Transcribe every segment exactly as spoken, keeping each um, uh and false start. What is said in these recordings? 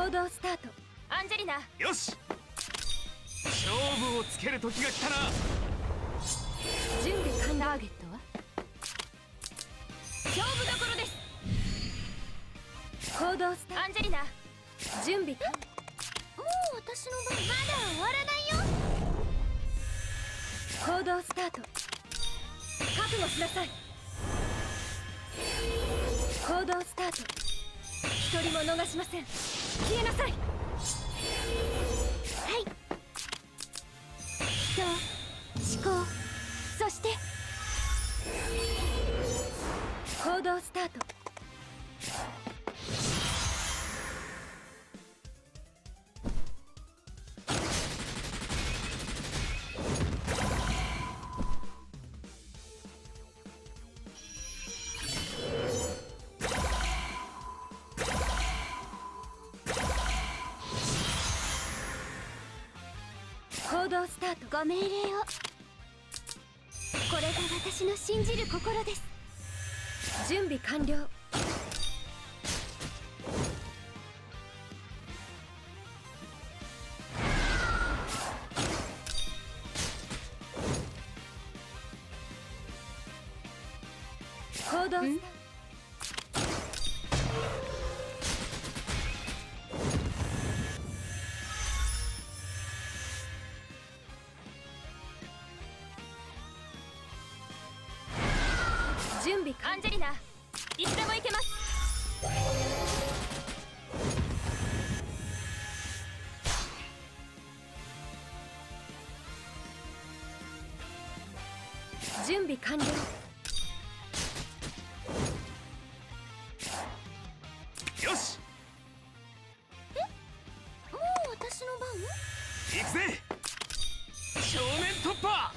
行動スタート。アンジェリナ。 よし、勝負をつける時が来たな。 準備完了。ターゲットは勝負どころです。行動スタート。アンジェリナ、準備完了。もう私の番。まだ終わらないよ。行動スタート。覚悟しなさい。行動スタート。一人も逃しません。消えなさい。はい。人、思考、そして行動スタート。行動スタート。ご命令を。これが私の信じる心です。準備完了。行動スタート。準備。アンジェリナ、いつでも行けます。準備完了。 よし。 え、もう私の番？ 行くぜ。正面突破。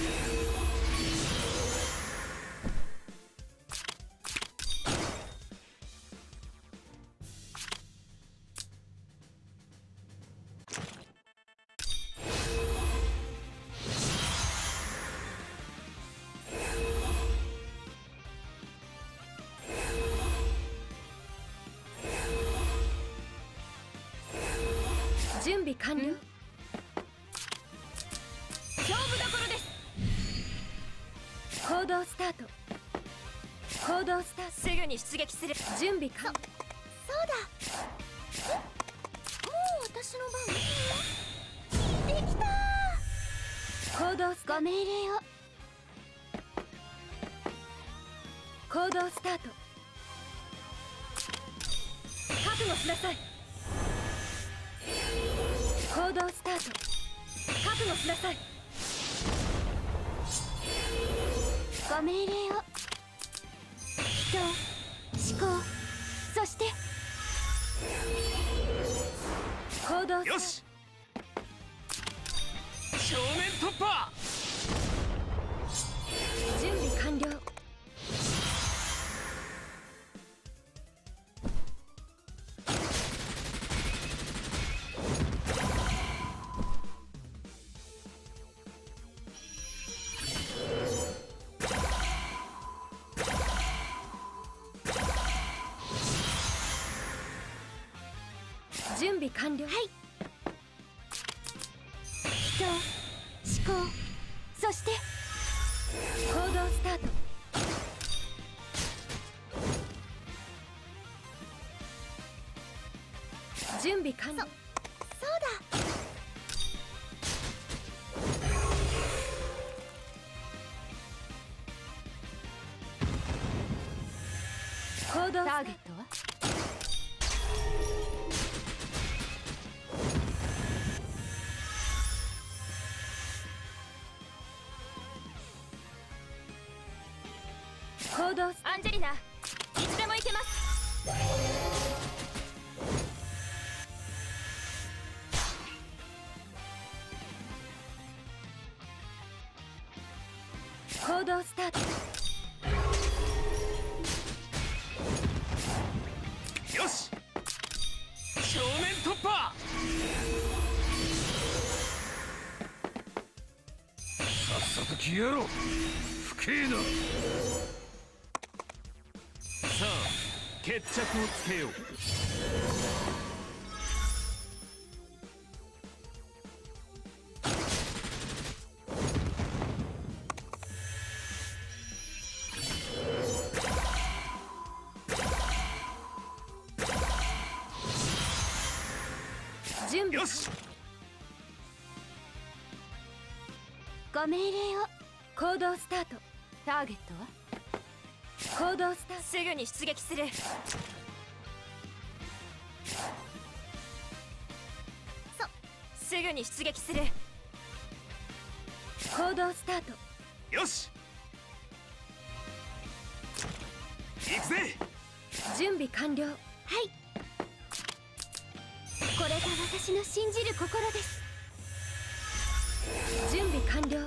準備完了。勝負どころです。行動スタート。行動スタート。すぐに出撃する。準備完了。そ、そうだ。え、もう私の番？できたー。行動スタート。ご命令を。行動スタート。覚悟しなさい。行動スタート。覚悟しなさい。ご命令を。人、思考、そして行動。 よし、正面突破。 準備完了。準備完了。はい。人、思考、そして行動スタート。準備完了。そ、そうだ。行動。ターゲットは行動。アンジェリナ、いつでも行けます。行動スタート。 よし、正面突破。さっさと消えろ、不敬な。さあ、決着をつけよう。 準備よし。 ご命令を。行動スタート。ターゲットは行動スタート。すぐに出撃する。そすぐに出撃する。行動スタート。 よし。行くぜ。 準備完了。はい。これが私の信じる心です。準備完了。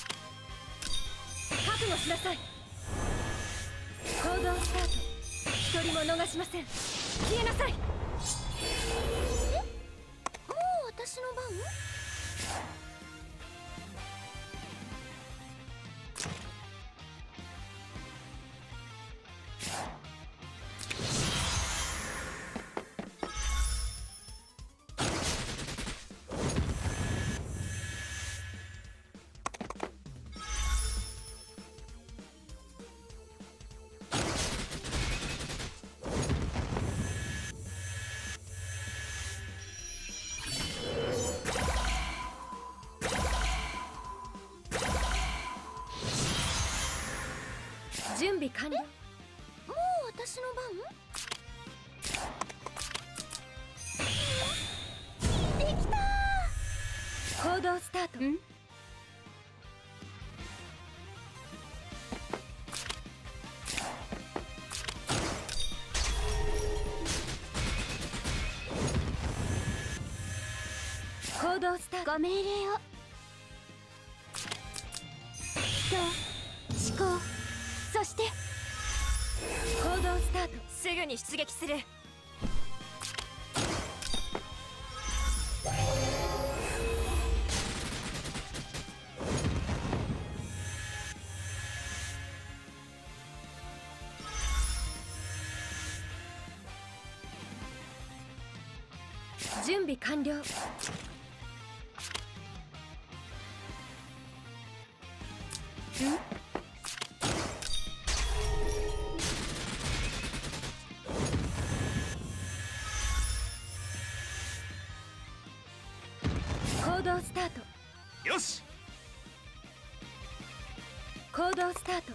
覚悟しなさい。行動スタート。一人も逃しません。消えなさい。え、もう私の番？準備完了。もう私の番？できたー。行動スタート。ん？行動スタート。ご命令を。人、思考、そして行動スタート。すぐに出撃する。準備完了。ん？行動スタート。 よし。 行動スタート。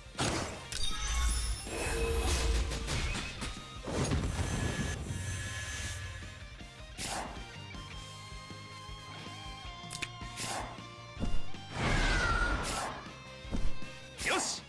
よし。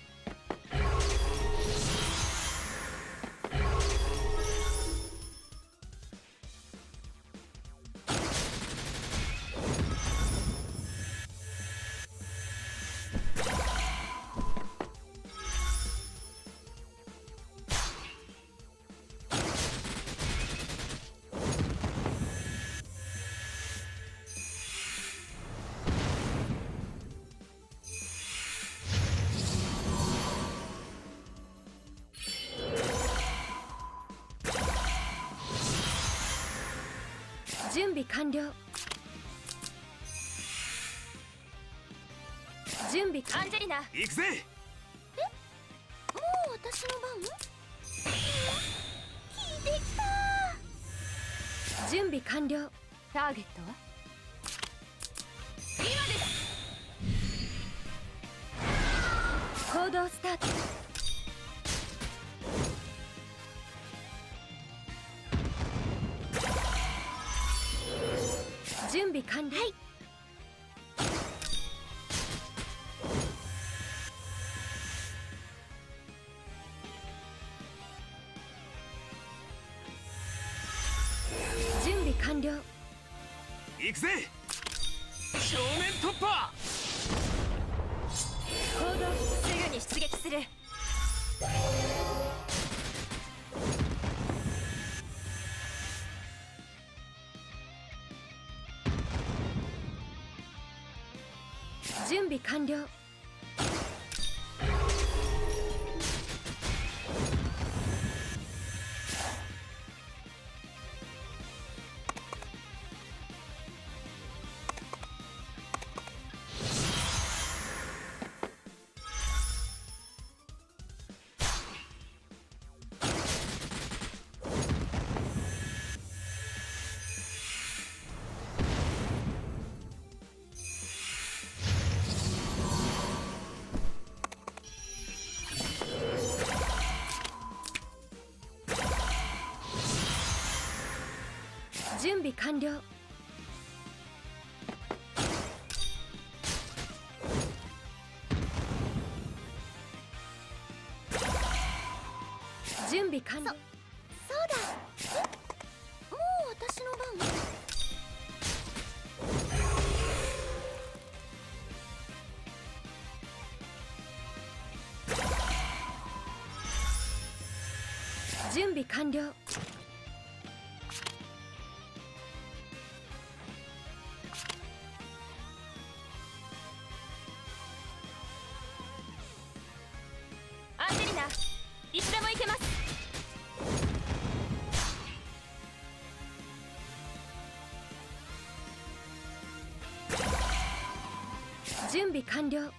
準備完了。準備アンジェリナ。 行くぜ。 え、もう私の番？聞いてきた。準備完了。ターゲットは今です。行動スタート。準備完了。はい。準備完了。 行くぜ。正面突破。 行動。すぐに出撃する。準備完了。 準備完了。準備完了。そ、そうだ。え、もう私の番？準備完了。アンジェリナ、いつでも行けます。準備完了。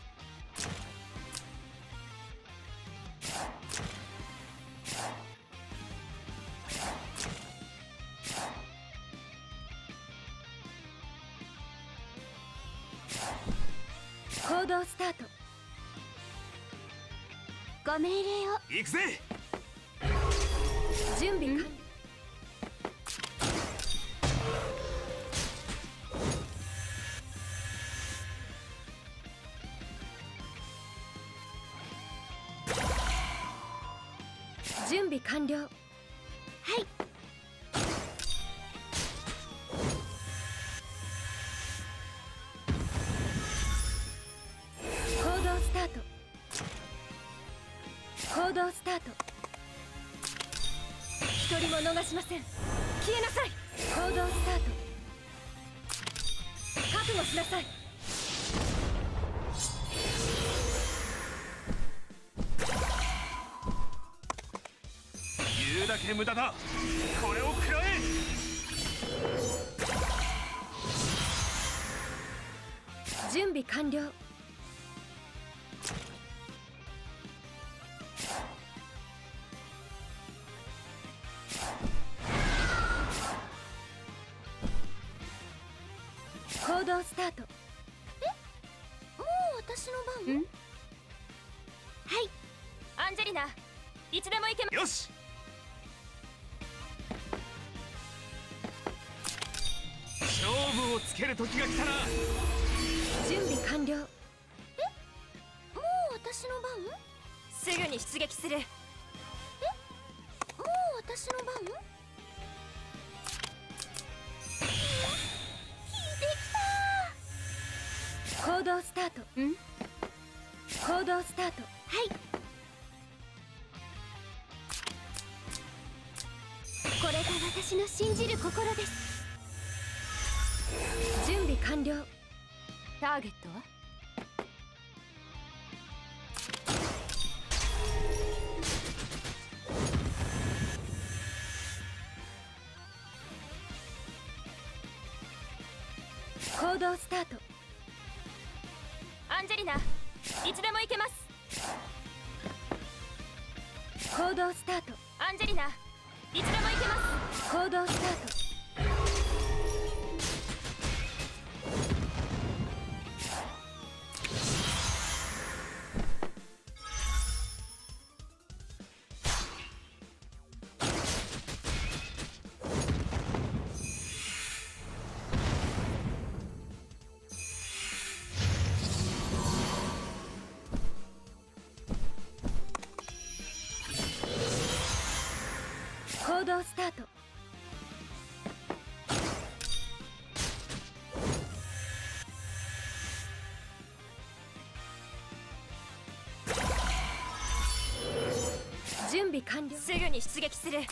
行動スタート。ご命令を。 行くぜ。 準備完了。準備完了。はい。行動スタート。行動スタート。一人も逃しません。消えなさい。行動スタート。覚悟しなさい。 言うだけ無駄だ。これを食らえ。 準備完了。行動スタート。え、もう私の番？ん？はい。アンジェリナ、いつでも行けま。 よし。勝負をつける時が来たな。 準備完了。え、もう私の番？すぐに出撃する。え、もう私の番？行動スタート。ん？行動スタート。はい。これが私の信じる心です。準備完了。ターゲットは？行動スタート。アンジェリナ、いつでも行けます。行動スタート。アンジェリナ、いつでも行けます。行動スタート。行動スタート。準備完了。すぐに出撃する。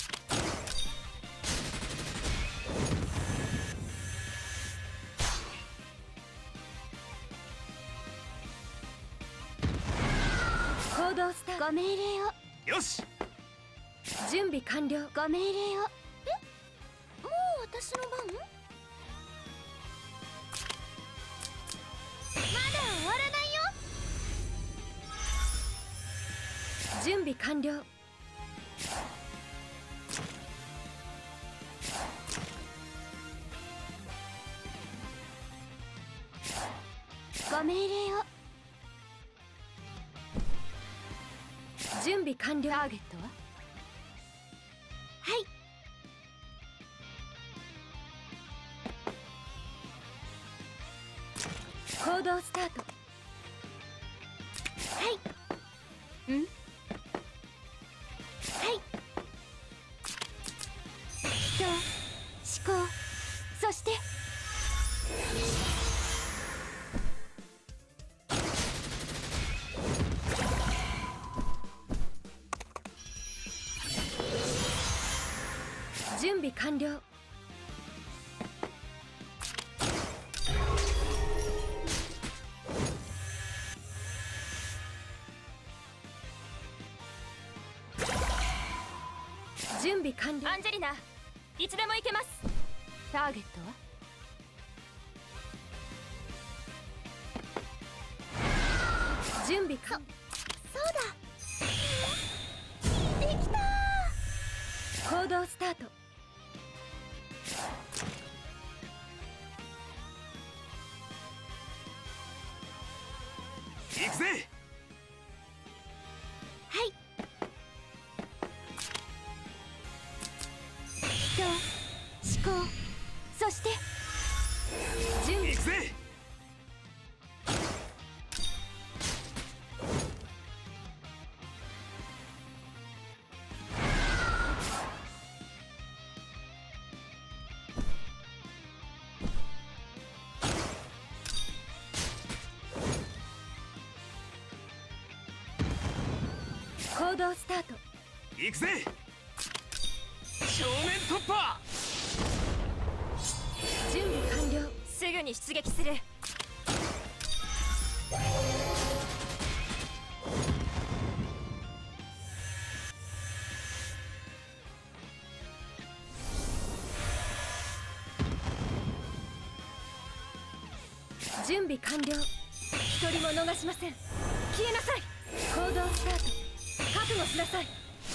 行動スタート。ご命令を。 よし。 準備完了。ご命令を。え、もう私の番？まだ終わらないよ。準備完了。ご命令を。準備完了。ターゲットは？はい。 行動スタート。はい。んはい。人、思考、そして準備完了。準備完了。アンジェリナ、いつでも行けます。ターゲットは準備完。そうだ。できたー。行動スタート。 行くぜ。 はい。人、思考、そして準備。 行くぜ。 行動スタート。 行くぜ。正面突破。 準備完了。すぐに出撃する。準備完了。一人も逃しません。消えなさい。行動スタート。覚悟しなさい。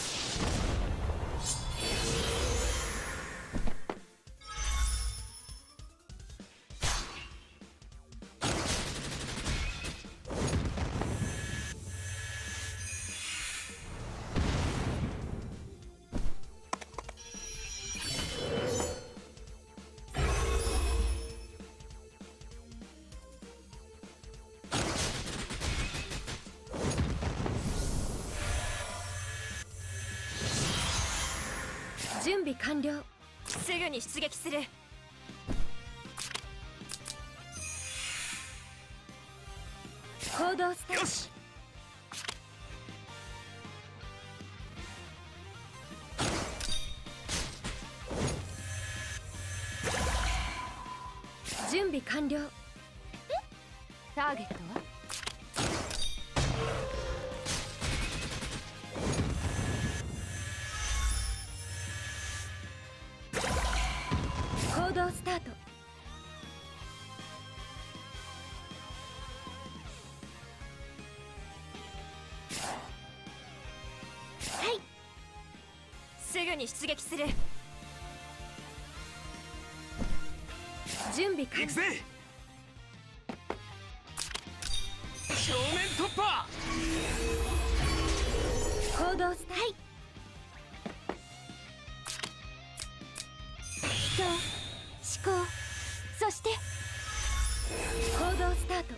準備完了。すぐに出撃する。行動スタート。 よし。 準備完了。え？ターゲットは行動スタート。はい。すぐに出撃する。準備完了。 行くぜ。正面突破。 行動スタート。はい。人、思考、そして行動スタート。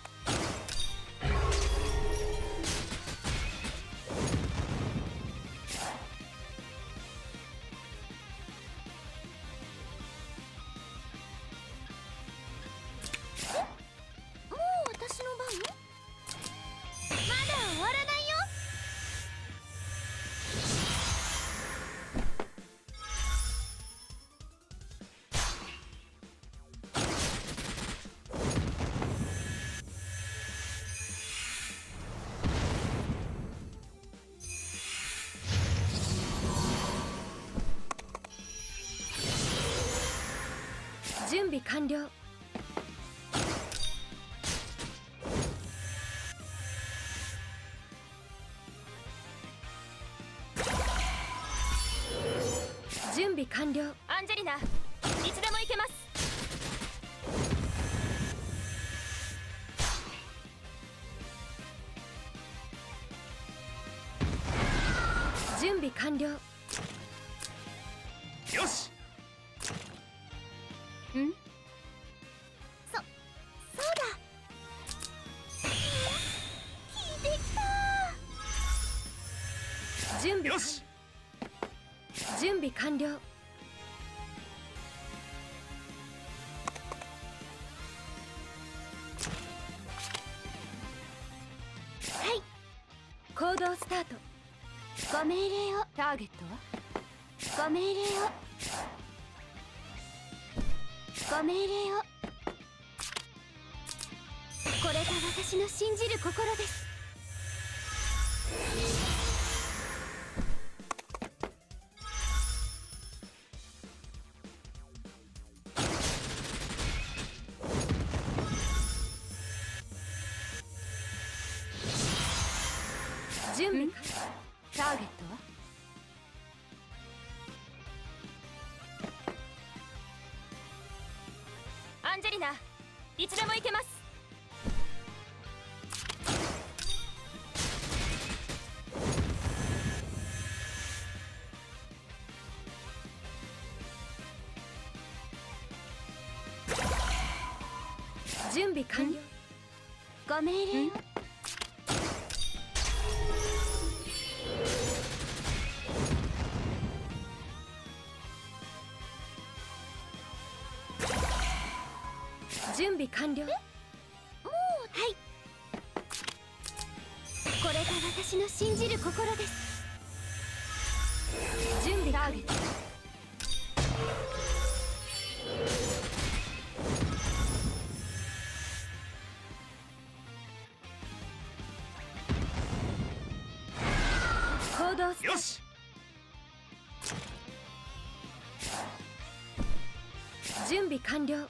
え？もう私の番？まだ終わらないよ。準備完了。準備完了。アンジェリナ、いつでも行けます。準備完了。 よし。 ん？そ、そうだ。 完了。はい行動スタート。ご命令を。ターゲットはご命令を。ご命令を。これが私の信じる心です。準備。ターゲットはアンジェリナ、いつでも行けます。準備完了。ご命令を。準備完了。もうはい。これが私の信じる心です。準備ターゲット。行動スタート。 よし。 準備完了。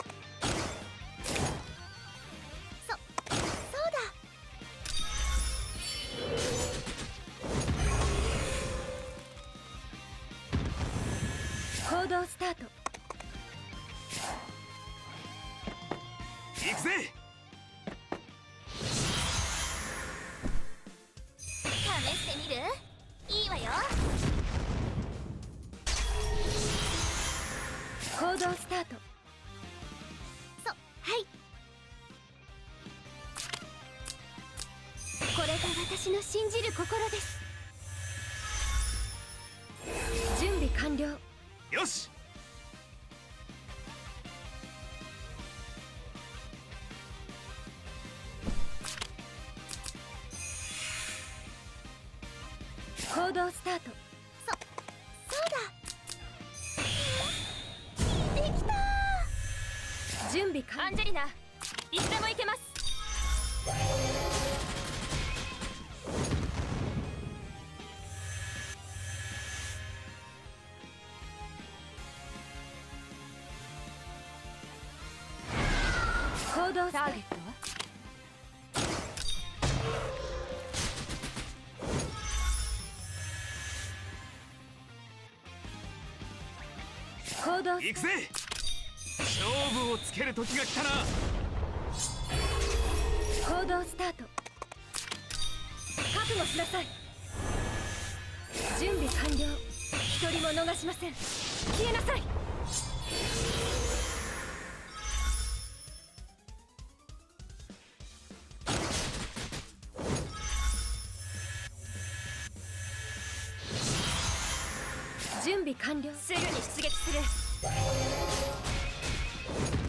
行動スタート。 行くぜ。 試してみる？いいわよ。行動スタート。そ、はい。これが私の信じる心です。準備完了。 よし。 行動スタート。そ、そうだ。できたー。準備完了。アンジェリナ、いつでも行けます。行動ターゲットは行動行くぜ。勝負をつける時が来たな。 行動スタート。覚悟しなさい。準備完了。一人も逃しません。消えなさい。準備完了。すぐに出撃する。